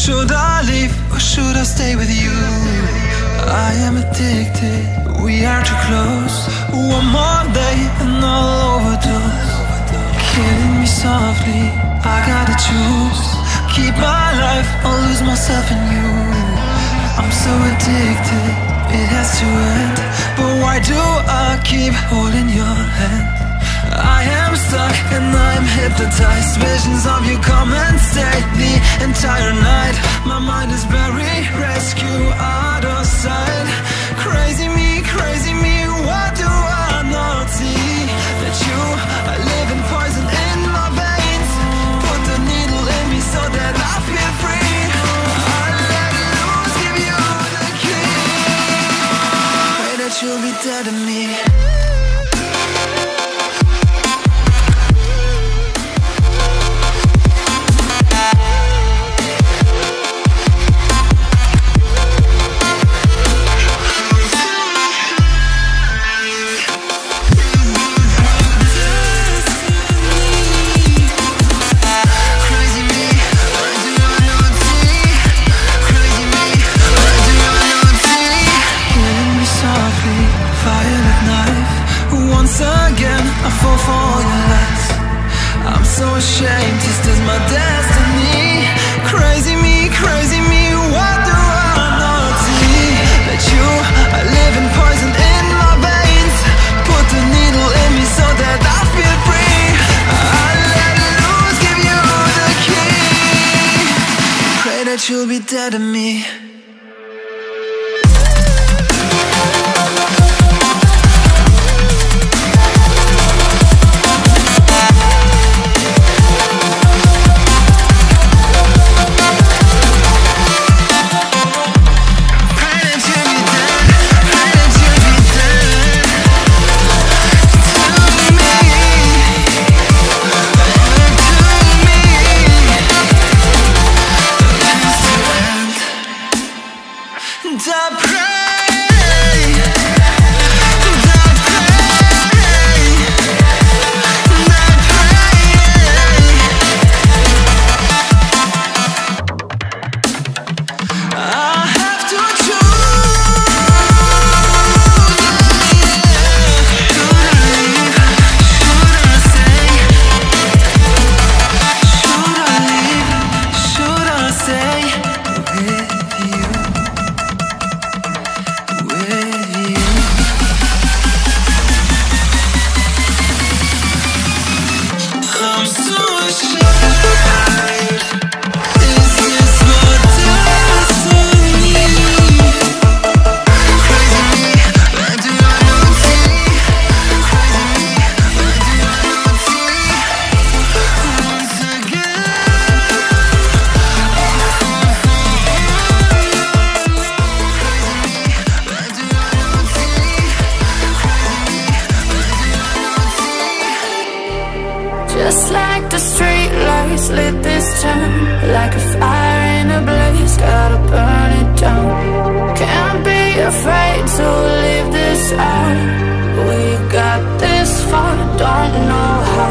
Should I leave or should I stay with you? I am addicted, we are too close. One more day and I'll overdose. Killing me softly, I gotta choose. Keep my life or lose myself in you. I'm so addicted, it has to end. But why do I keep holding your hand? I am stuck and I am hypnotized. Visions of you come and stay the entire night. My mind is buried, rescue out of sight. Crazy me, what do I not see? That you are living poison in my veins. Put the needle in me so that I feel free. I let loose, give you the key. Pray that you'll be dead to me. Ashamed, this is my destiny. Crazy me, what do I not see? That you are living poison in my veins. Put the needle in me so that I feel free. I let loose, give you the key. Pray that you'll be dead to me. Just like the street lights lit this town, like a fire in a blaze, gotta burn it down. Can't be afraid to leave this out. We got this far, don't know how.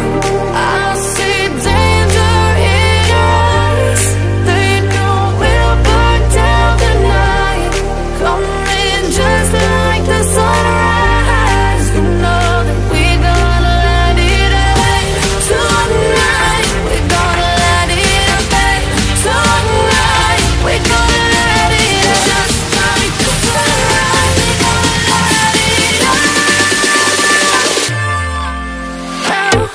I see danger in your eyes. They know we'll burn down the night. Coming just like the sunrise. You know that we're gonna light it up tonight. We're gonna light it up tonight. We're gonna light it up just like the sunrise. We're gonna light it up now.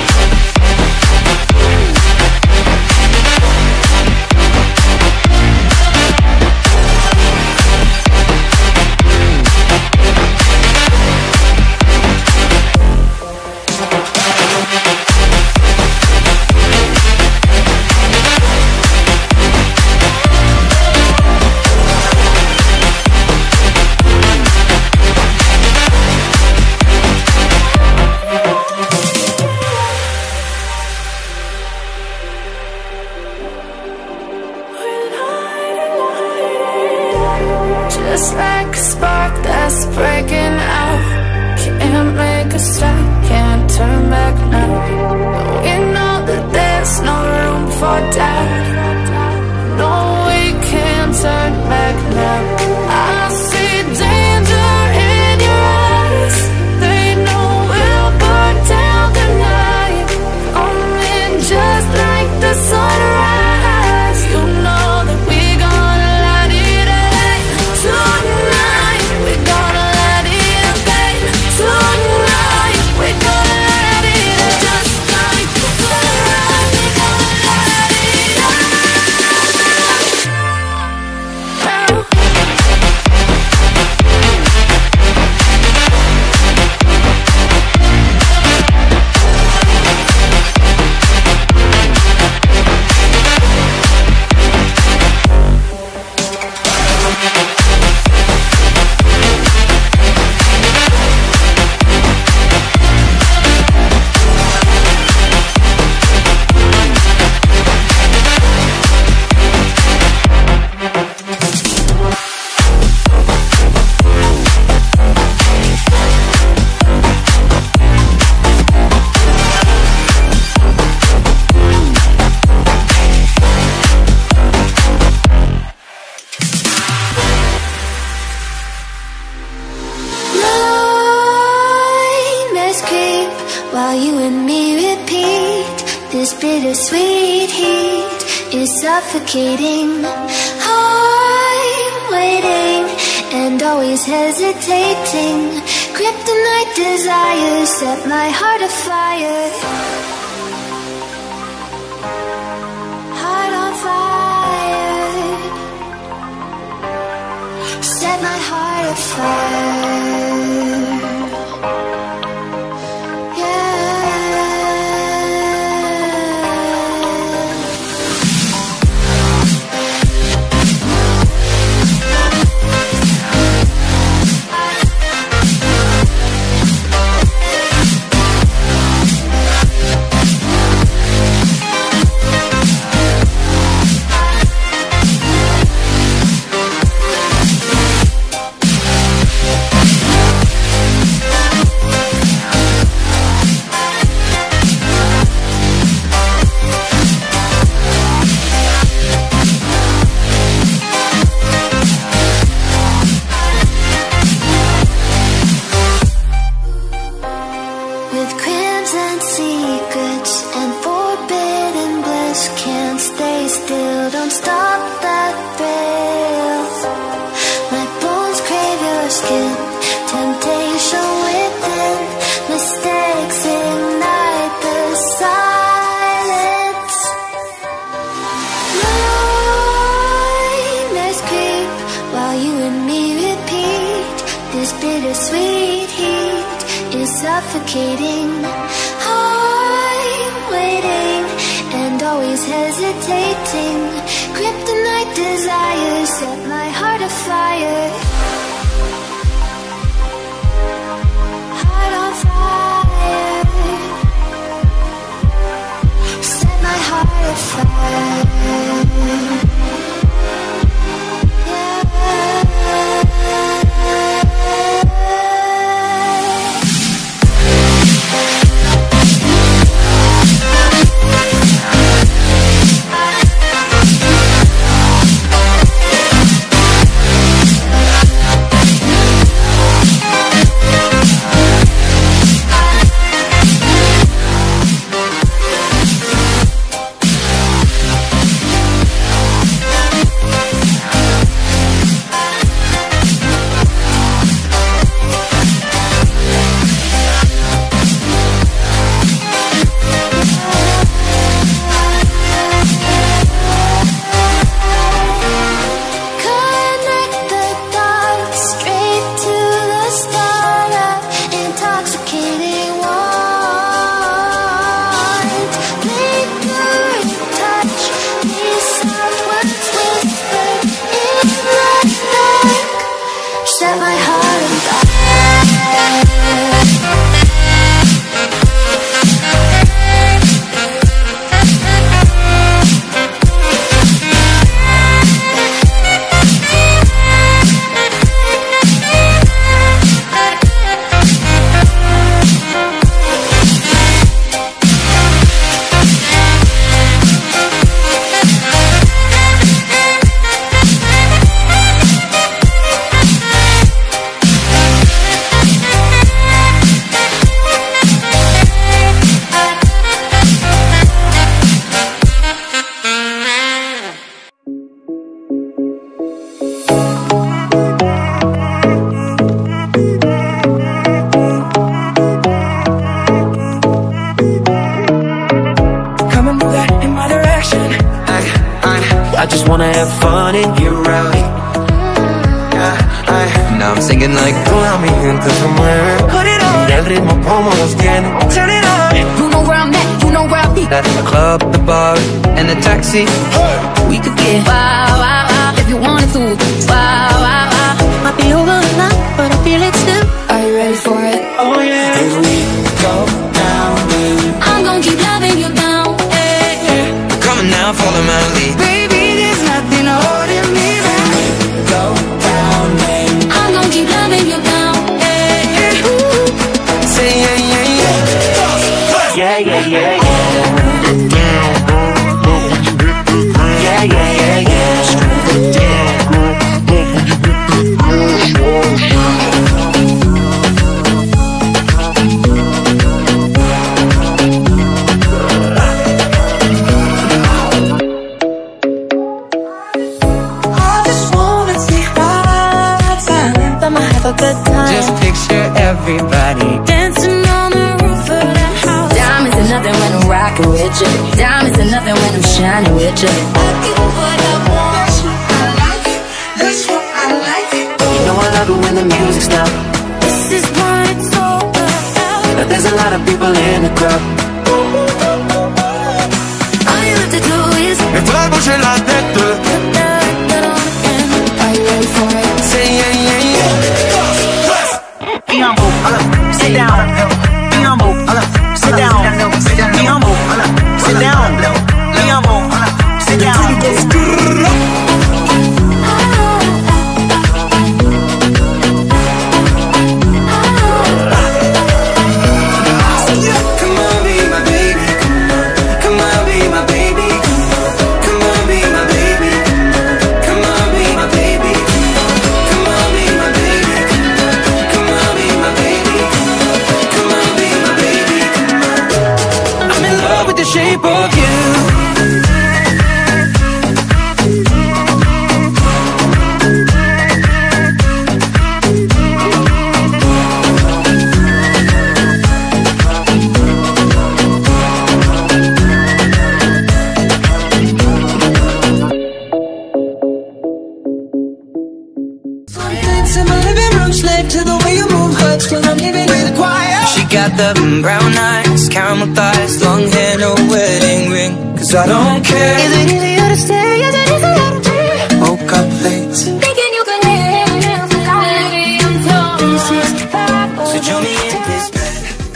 Just like a spark that's breaking out. Can't make a stop, can't turn back now. We know that there's no room for doubt. No, we This bittersweet heat is suffocating. I'm waiting and always hesitating. Kryptonite desires set my heart afire. Heart on fire. Set my heart afire. Suffocating. I'm waiting and always hesitating. Kryptonite desires set my heart afire. Heart on fire. Set my heart afire. I just wanna have fun and get rowdy. Now I'm singing like toda mi gente se mueve. Put it on. Mira el ritmo como nos tiene. Turn it on. You know where I'm at, you know where I'll be. At the club, the bar, and the taxi. We could get wow, wow, wow. If you wanted to, wow, wow, wow. Might be over now, but I feel it still. Are you ready for it? Oh yeah. Here we go down, baby. I'm gonna keep loving you down. Hey, hey. Coming now, follow my lead. Baby, there's nothing holding me back. Go down, baby. I'm gonna keep loving you down. Hey, hey. Say yeah, yeah, yeah. Yeah, yeah, yeah, yeah. Yeah, yeah, yeah, yeah. a good time. Just picture everybody dancing on the roof of the house. Diamonds are nothing when I'm rocking with you. Diamonds are nothing when I'm shining with you. I give what I want. I like it, that's what I like it. You know I love it when the music's loud. This is what it's all about. But there's a lot of people in the crowd. All you have to do is Et toi bouger la tête. put that record on again. Are you ready for it? Say yeah, yeah, yeah. Be humble, sit down. Be humble, sit down. Be humble, sit down. Be humble, sit down. Come on, be my baby. Come on, be my baby. Come on, be my baby. Come on, be my baby. Come on, be my baby. Come on, be my baby. Come on, be my baby. I'm in love with the shape of you. In my living room, slave to the way you move, hurts when I'm living with a choir. She got the brown eyes, caramel thighs, long hair, no wedding ring. Cause I don't care. Is it easier to stay? Is it easier to be? Woke up late, Thinking you can live a life. Baby, I'm told this is powerful. so join me in this bed.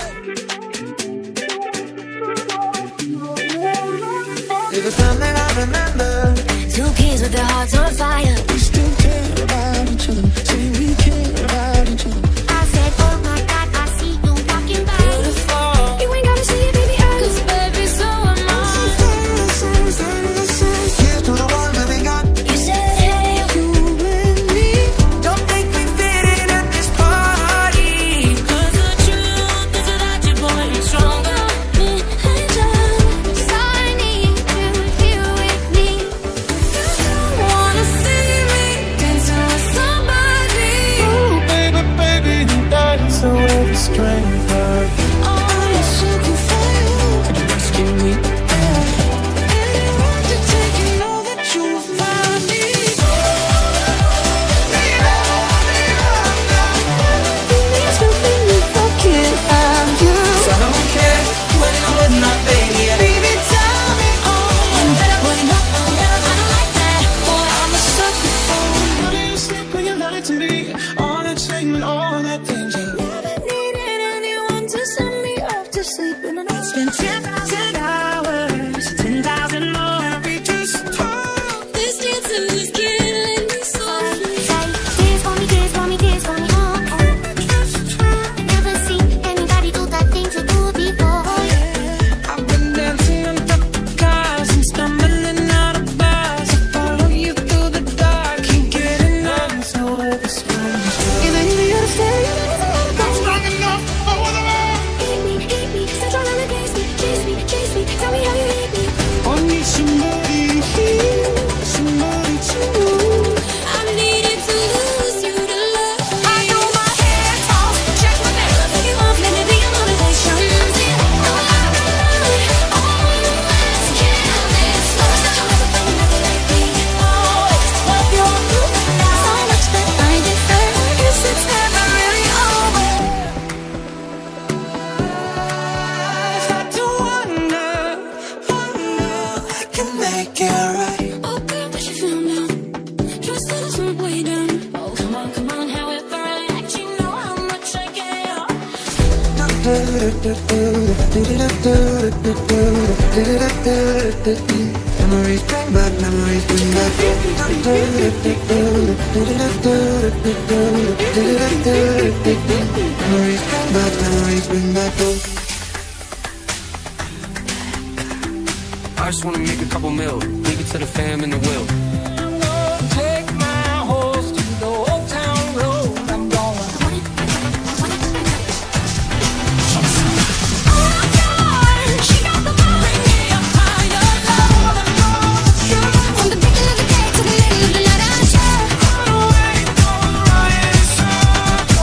It was something I remember. Two kids with their hearts on fire. We still care about each other. Say we care about each other. I said, oh my God, I see you walking by. Beautiful. You ain't gotta see it, baby, cause baby, so am I. Here's to the one that we got. You said, hey, You and me. Don't think we fit in at this party. cause the truth is that you're going stronger. Me and just, I need you here with me. You wanna see me dancing with somebody. Ooh, baby, baby, you dance away the strength of. Oh, you're so good for you. Could you rescue me? Anyone to take you know that you find me. Please don't make me forget I'm you. So I don't care when I'm with my baby. Baby, tell me all. You better put it up on me. I don't like that. Boy, I'm a sucker for you. How do you sleep when you lie to me? All that shame and all that danger. Never needed anyone to send me off to sleep in the night. Spend 10,000 hours, 10,000 more. We just talk. This dancing is killing me softly. Dance for me, dance for me, dance for me, Never seen anybody do that thing you do before. I've been dancing on top of cars and stumbling out of bars. I follow you through the dark, can't get enough. So the strong. Is it easier to stay? Is it easier to go? Strong enough for the world. Hit me, still trying to replace me. Chase me, tell me how you hate me. I need somebody here, somebody to know. I needed to lose you to love me. I know my head toss, check my neck, take it off, let me be your motivation. Make it right. Oh girl, put your film down. Just let us way down. Oh come on, however I act, you know how much I care. Memories bring back, memories bring back. Memories bring back, memories bring back. I just wanna make a couple mil, leave it to the fam and the will. I'm gonna take my horse to the old town road. I'm going. She got the vibe, bring me up higher, love. From the beginning of the day to the middle of the night, I share. On the way, on the right side.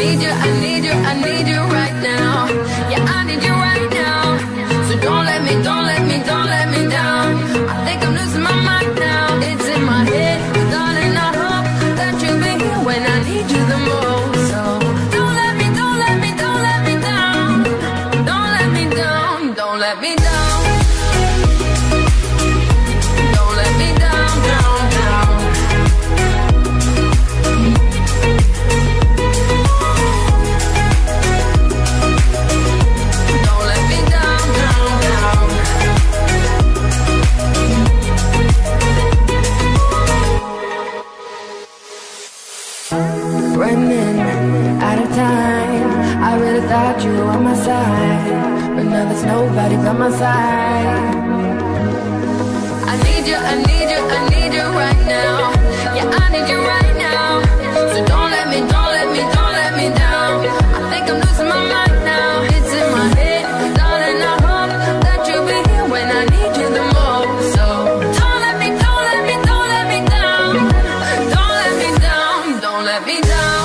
need you, I need you, I need you right now. Yeah, I need you right now. So don't let me, don't let me, don't let me down. I think I'm losing my mind now. It's in my head, darling, I hope that you'll be here when I need you the most. So don't let me, don't let me, don't let me down. Don't let me down, don't let me down. Don't let me down, down, down. Running out of time, I really thought you were on my side, but now there's nobody by my side. I need you, I need you, I need you right now. Yeah, I need you right now. So don't let me, don't let me, don't let me down. I think I'm losing my mind now. It's in my head, darling, I hope that you'll be here when I need you the most. So don't let me, don't let me, don't let me down. Don't let me down, don't let me down.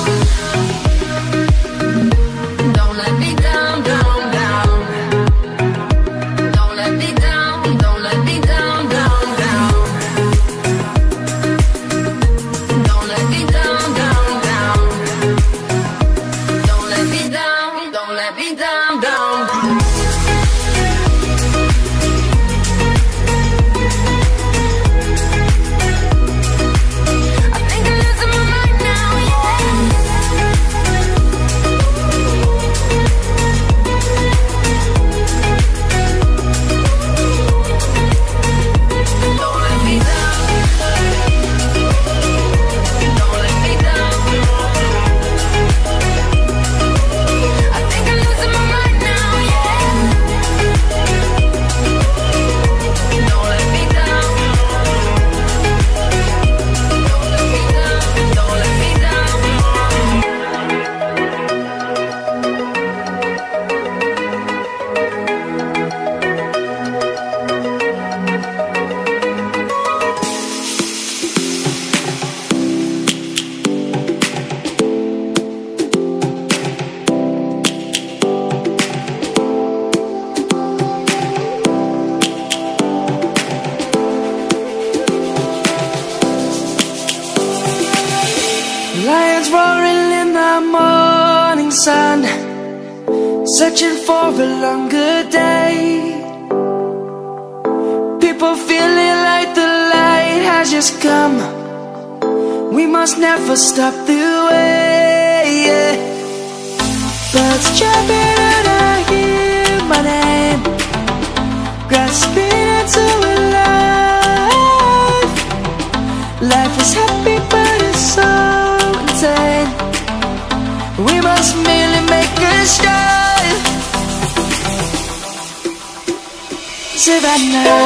Don't let me down, down, down. Don't let me down, don't let me down, down, down. Don't let me down, down, down. Don't let me down, don't let me down, down. I think I'm losing my mind now, yeah. Don't let me down. Don't let me down. I think I'm losing my mind now, yeah. Don't let me down. Don't let me down. Don't let me down. Lions roaring in the morning sun, searching for a longer day. People feeling like the light has just come. We must never stop the way, yeah. Birds jumping and I hear my name, grasping into a life. Life is happy but it's so insane. We must merely make a start. Savannah,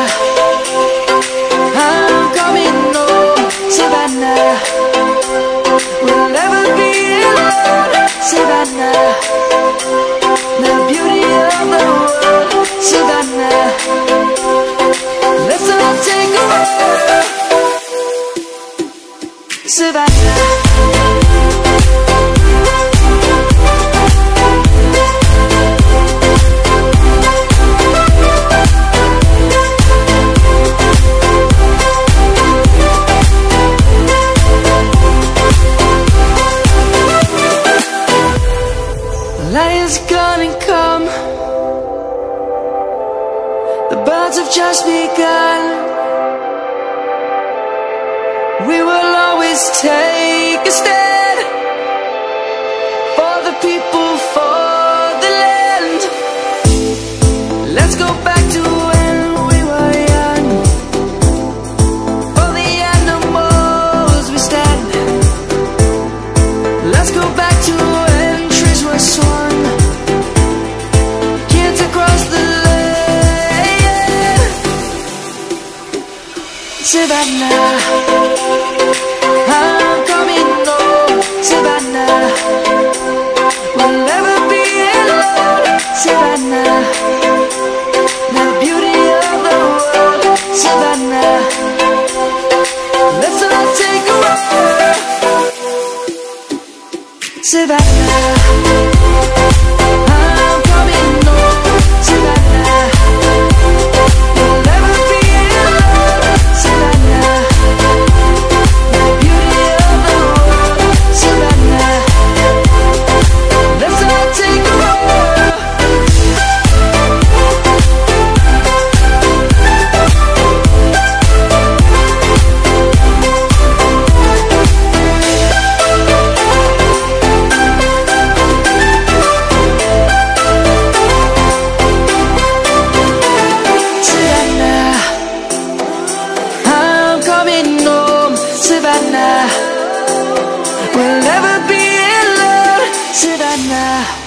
I'm coming home. Savannah, we'll never be alone. Savannah, the beauty of the world. Savannah, let's all take a walk. Savannah. Lion's gonna come. The birds have just begun. We will always take a stand for the people, for the land. Let's go back to when we were young. For the animals we stand. Let's go back to when trees were swung, kids across the land. Savannah, I'm coming home. Savannah, we'll never be alone. Savannah, the beauty of the world. Savannah, let's all take a walk. Savannah. Savannah, we'll never be alone, Savannah.